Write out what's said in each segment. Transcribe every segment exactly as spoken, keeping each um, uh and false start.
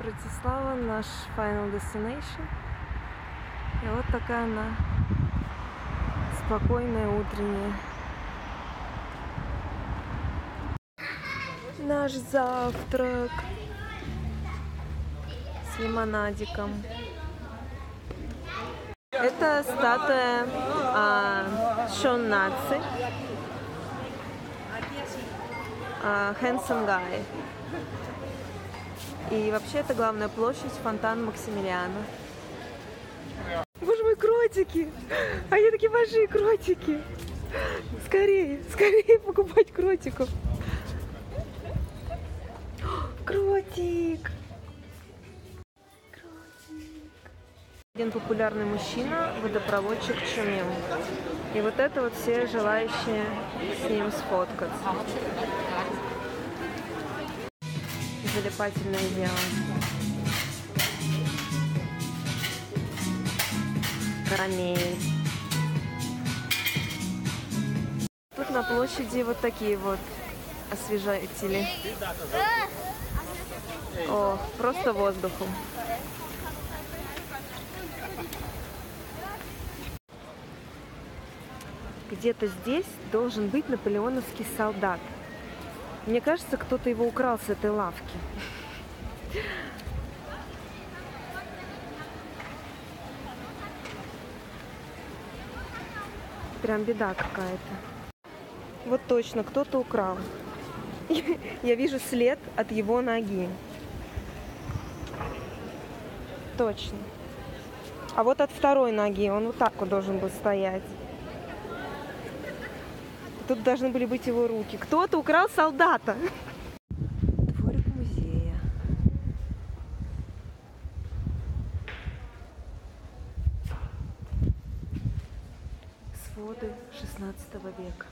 Братислава, наш final destination. И вот такая она, спокойная, утренняя. Наш завтрак с лимонадиком. Это статуя а, Шон Наци, а, Handsome Guy. И вообще это главная площадь, фонтан Максимилиана. Боже мой, кротики! А я такие большие кротики! Скорее, скорее покупать кротиков! Кротик! Кротик! Один популярный мужчина, водопроводчик, чумел. И вот это вот все желающие с ним сфоткаться. Залипательное дело. Карамель. Тут на площади вот такие вот освежатели. О, просто воздухом. Где-то здесь должен быть наполеоновский солдат. Мне кажется, кто-то его украл с этой лавки. Прям беда какая-то. Вот точно, кто-то украл. Я вижу след от его ноги. Точно. А вот от второй ноги, он вот так вот должен был стоять. Тут должны были быть его руки. Кто-то украл солдата. Дворик музея. Своды шестнадцатого века.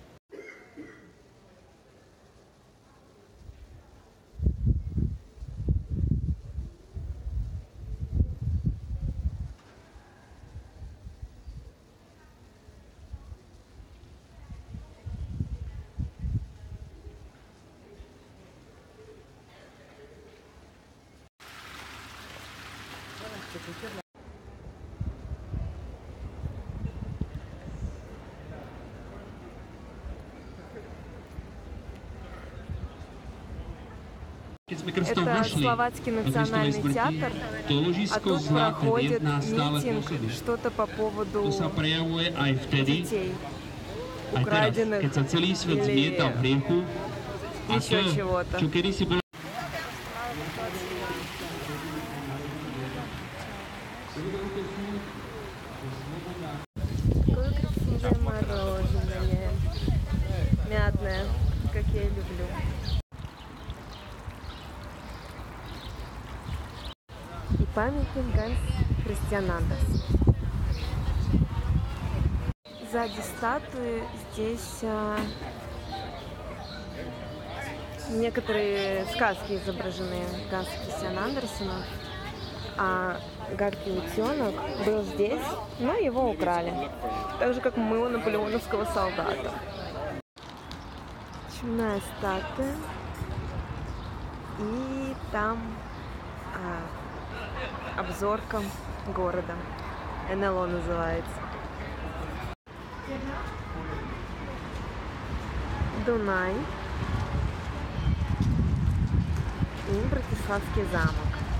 Это Словацкий национальный театр, а тут проходит митинг, что-то по поводу детей, украденных или еще чего-то. Какое красивое мороженое, мятное, как я и люблю. И памятник Ганс Христиан Андерсен. Сзади статуи здесь а, некоторые сказки изображены Ганса Христиана Андерсена. А гадкий утенок был здесь, но его украли. Так же, как мыло наполеоновского солдата. Чумная статуя. И там а, обзорка города. эн эл о называется. Дунай. И Братиславский замок.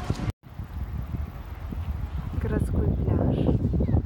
Городской пляж.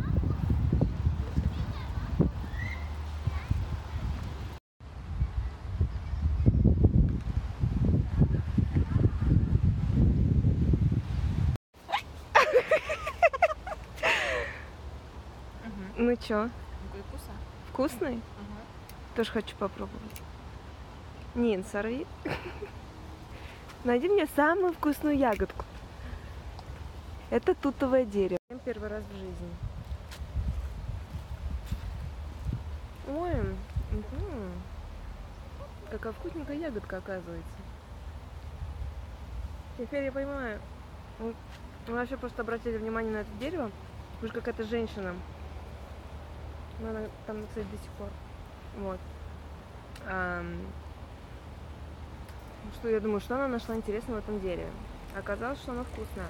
Ну чё? Вкусный? Тоже хочу попробовать. Нин, сорви. Найди мне самую вкусную ягодку. Это тутовое дерево. Первый раз в жизни. Ой, угу. Какая вкусненькая ягодка, оказывается. Теперь я понимаю. Мы вообще просто обратили внимание на это дерево. Уж какая-то женщина. Но она там, кстати, до сих пор. Вот. А, что я думаю, что она нашла интересного в этом дереве. Оказалось, что оно вкусное.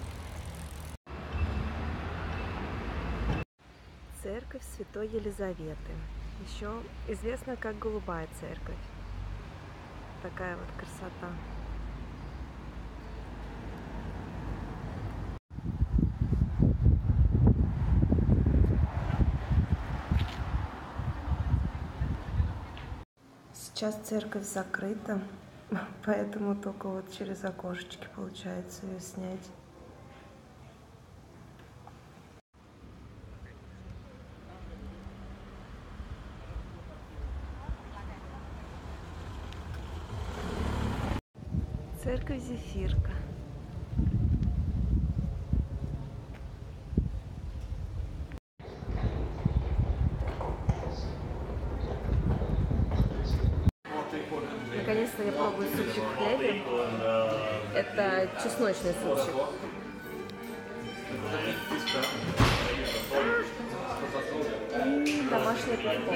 Церковь Святой Елизаветы. Еще известна как Голубая церковь. Такая вот красота. Сейчас церковь закрыта, поэтому только вот через окошечки получается ее снять. Церковь Зефирка. Наконец-то я пробую супчик в хлебе. Это чесночный супчик. И домашнее пивко.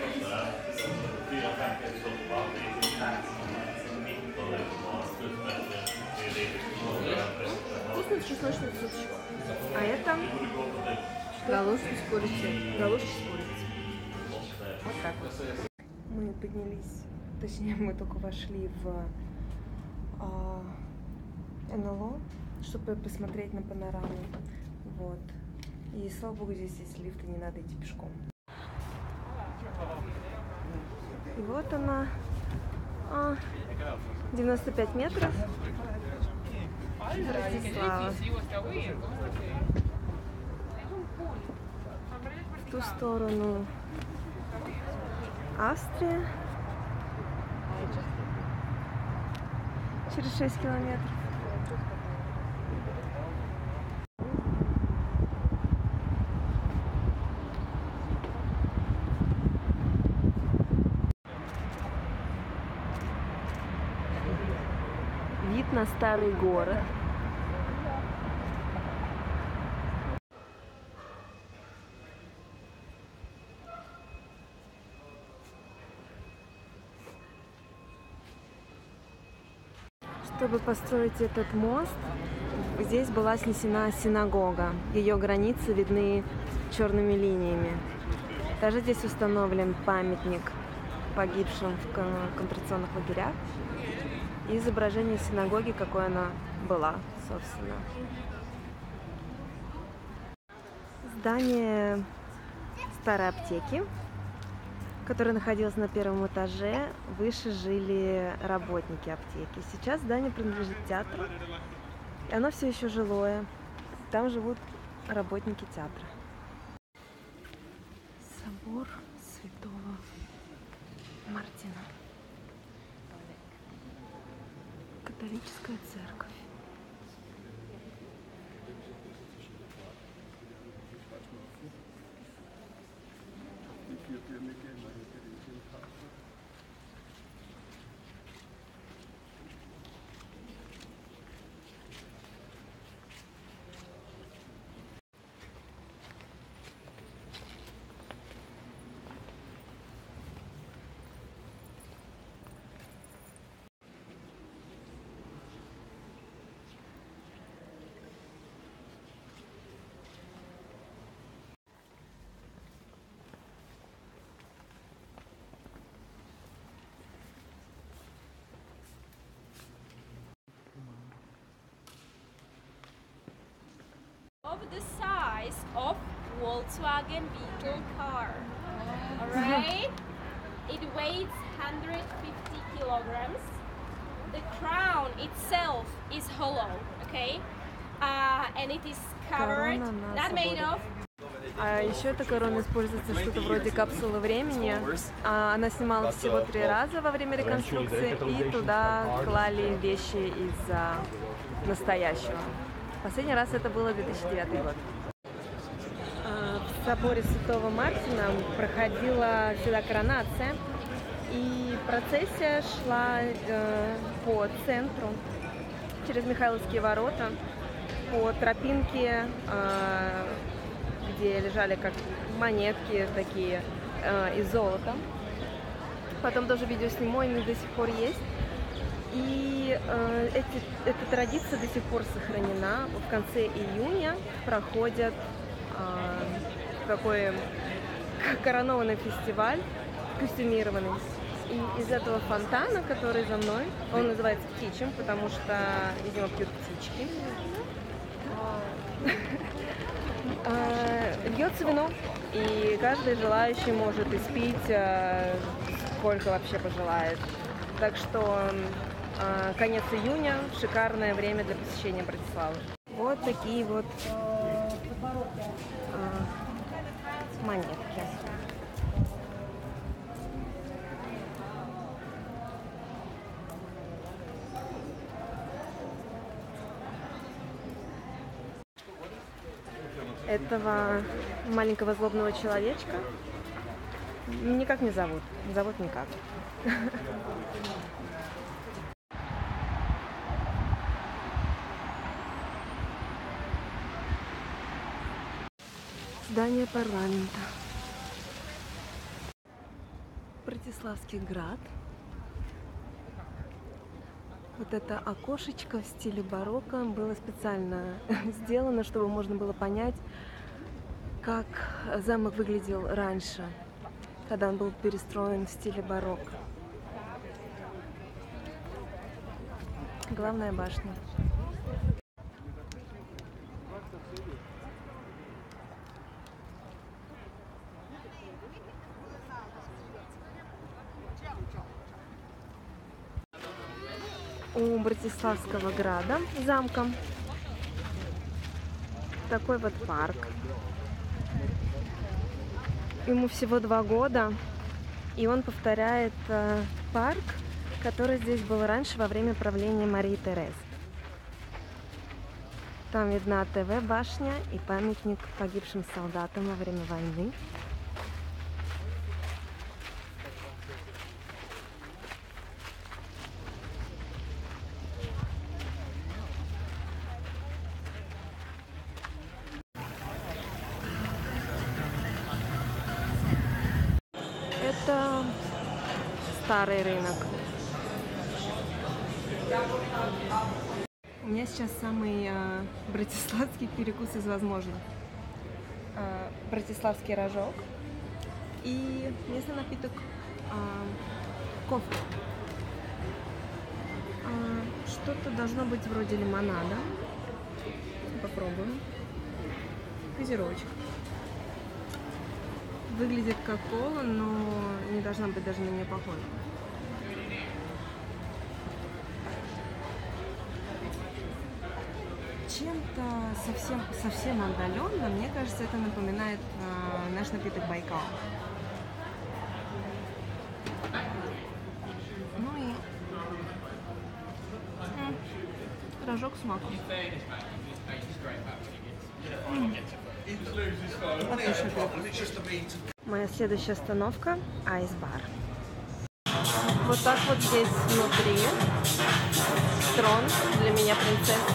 Вкусный чесночный супчик. А это галушки с курицей. Галушки с курицей. Вот так вот. Мы поднялись, точнее мы только вошли в а, эн эл о, чтобы посмотреть на панораму. Вот. И слава богу, здесь есть лифт, и не надо идти пешком. И вот она. А, девяносто пять метров. Братислава. В ту сторону Австрия. Через шесть километров. Вид на старый город. Чтобы построить этот мост, здесь была снесена синагога. Ее границы видны черными линиями. Также здесь установлен памятник погибшим в концентрационных лагерях и изображение синагоги, какой она была, собственно. Здание старой аптеки, которая находилась на первом этаже. Выше жили работники аптеки. Сейчас здание принадлежит театру, и оно все еще жилое. Там живут работники театра. Собор Святого Мартина. Католическая церковь. Of the size of Volkswagen Beetle car. All right, it weighs one hundred fifty kilograms. The crown itself is hollow, okay, uh, and it is covered, not made of. А еще эта корона используется что-то вроде капсулы времени. А, она снималась всего три раза во время реконструкции, и туда клали вещи из а, настоящего. Последний раз это было две тысячи девятый год. В соборе Святого Мартина проходила всегда коронация, и процессия шла э, по центру, через Михайловские ворота, по тропинке, э, где лежали как монетки такие э, из золота. Потом тоже видео сниму, они до сих пор есть. И э, эти, эта традиция до сих пор сохранена. В конце июня проходит э, такой коронованный фестиваль, костюмированный. И из этого фонтана, который за мной, он называется птичьим, потому что, видимо, пьют птички, льется вино, и каждый желающий может испить сколько вообще пожелает. Так что конец июня – шикарное время для посещения Братиславы. Вот такие вот монетки. Этого маленького злобного человечка никак не зовут. Зовут никак. Здание парламента. Братиславский град. Вот это окошечко в стиле барокко было специально сделано, чтобы можно было понять, как замок выглядел раньше, когда он был перестроен в стиле барокко. Главная башня. У Братиславского града, замка, такой вот парк. Ему всего два года, и он повторяет э, парк, который здесь был раньше во время правления Марии Терезы. Там видна ТВ-башня и памятник погибшим солдатам во время войны. Это старый рынок. У меня сейчас самый э, братиславский перекус из возможных. Э, братиславский рожок и местный напиток э, кофе. Э, что-то должно быть вроде лимонада. Попробуем. Газировочка. Выглядит как кола, но не должна быть даже на нее похожа. Чем-то совсем, совсем отдаленно, мне кажется, это напоминает э, наш напиток Байкал. Ну и м, рожок с маком. М. Отличный перекус. Моя следующая остановка – Айс-бар. Вот так вот здесь внутри. Трон для меня принцесса.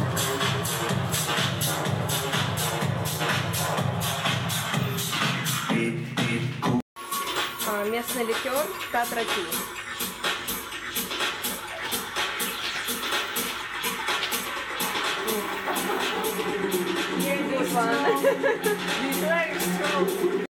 А, местный ликер Татра Ти. You're this one.